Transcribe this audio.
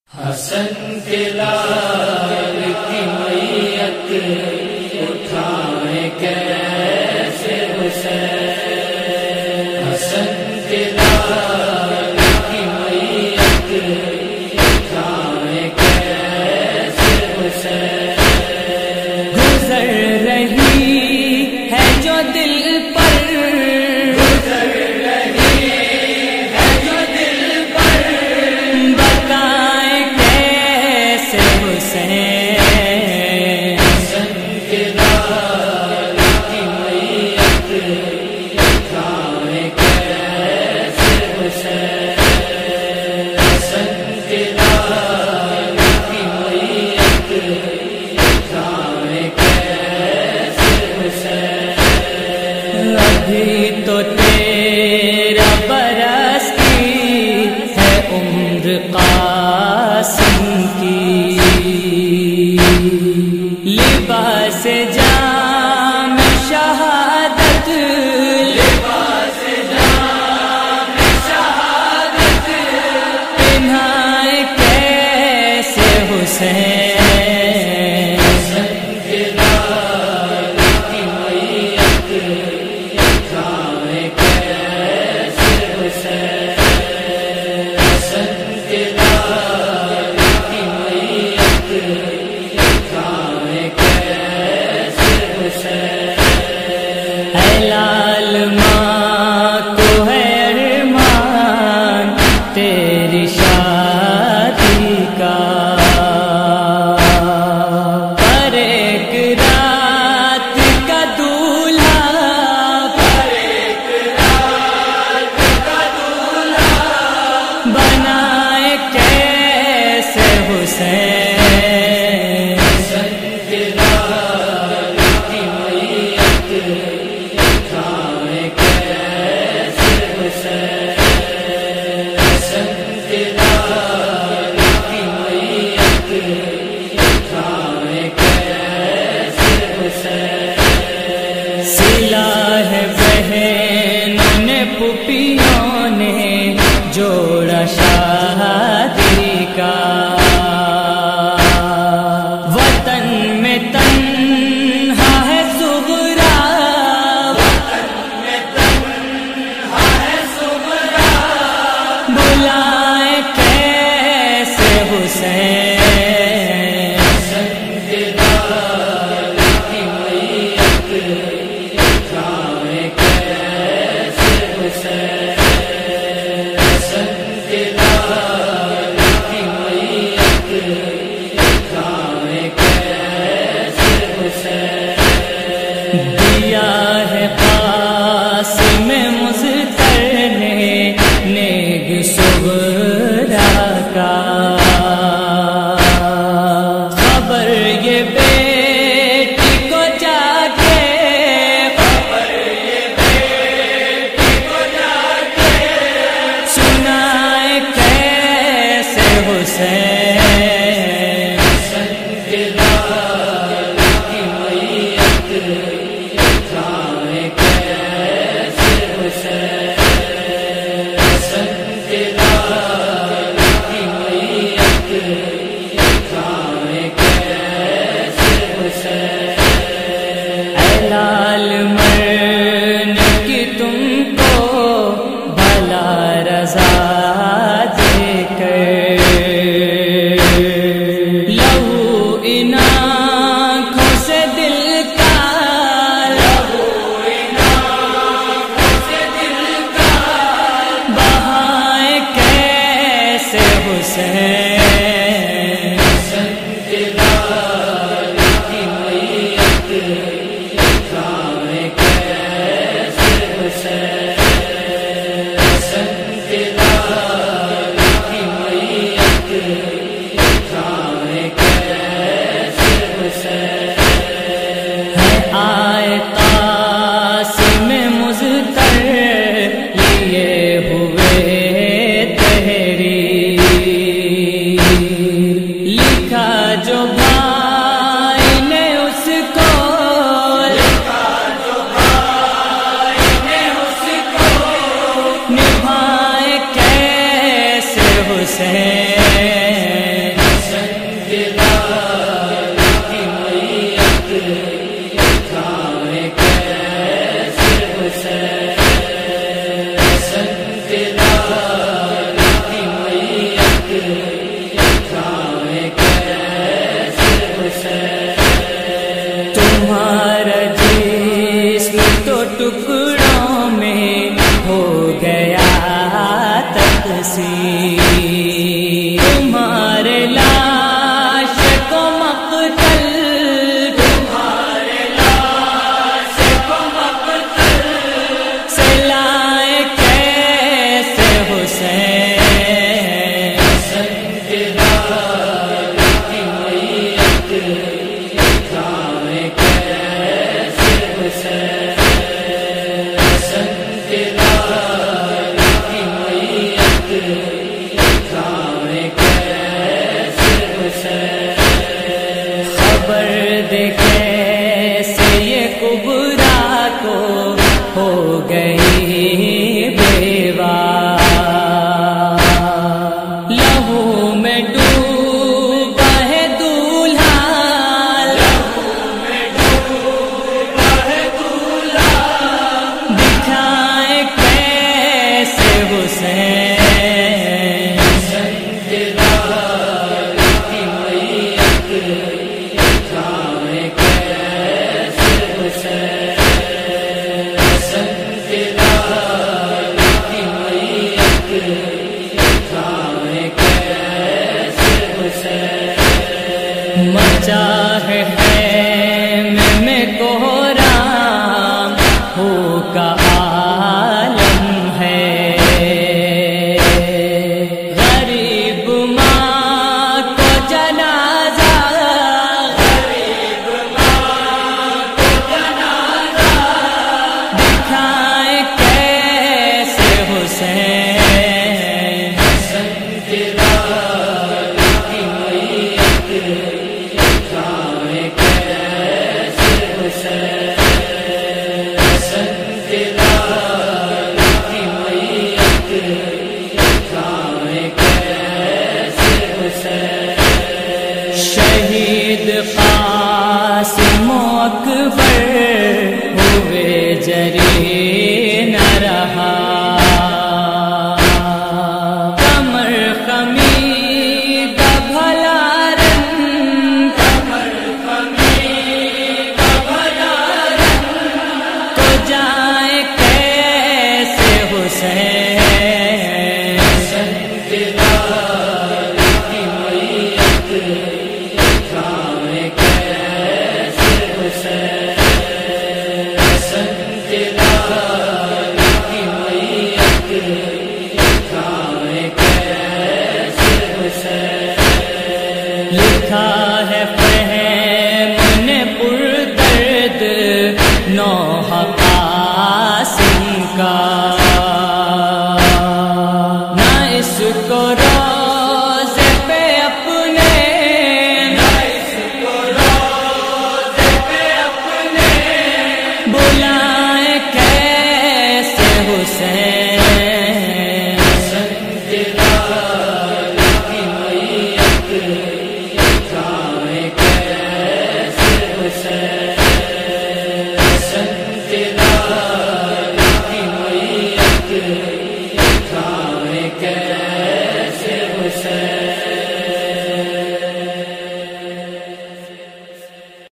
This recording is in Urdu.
حسن کے لال کی میت اٹھائے کیسے حسین، حسن کے لال کی میت اٹھائے کیسے حسین، گزر رہی ہے جو دل پر، گزر رہی ہے جو دل پر، بتائیں کیسے حسین، حسن کے لال کی میت اٹھائے کیسے حسین، حسن کے لال کی میت اٹھائے کیسے حسین، ابھی تو تیرا برس کی ہے عمر قاسم کی، لباس جام شہادت، لباس جام شہادت، پہنائے کیسے حسین، حسن کے لال کی میت اٹھائے کیسے حسین، حسن کے لال کی میت اٹھائے کیسے حسین، اے لال ماں کو ہے ارمان تیری شادی کا، پر ایک رات کا دولہا، پر ایک رات کا دولہا، بنائے کیسے حسین، حسن کے لال کی میت اٹھائے کیسے حسین، حسن کے لال کی میت اٹھائے کیسے حسین، سلاح بہنوں نے پھوپھیوں نے جوڑا شادی کا، وطن میں تنہا ہے زغرا، بلائے کیسے حسین، حسن کے لال کی میت اٹھائے کیسے حسین، حسن کے لال کی میت اٹھائے کیسے حسین، دیا ہے قاسم مظفر نے نیگ صغرا کا، خبر یہ بیٹی کو جا کے، پر یہ بیٹی کو جا کے، سنائے کیسے حسین، حسن کے لال کی میت اٹھائے کیسے حسین، حسن کے لال کی میت اٹھائے کیسے حسین، اے لال مرن کی تم کو بھلا رضا دے کر، لہو ان آنکھوں سے دل کا، بہائے کیسے حسین، حسن کے لال کی میت اٹھائے کیسے حسین، حسن کے لال کی میت اٹھائے کیسے حسین، ہے آئے قاسم مظفر لیے ہوئے تحریر، لکھا جو بھائی نے اس کو، نبھائے کیسے حسین، کیسے یہ کبرا کو ہو گئی بیوا، لہو میں ڈوبا ہے دولہا، لہو میں ڈوبا ہے دولہا، دکھائے کیسے حسین مچا ہے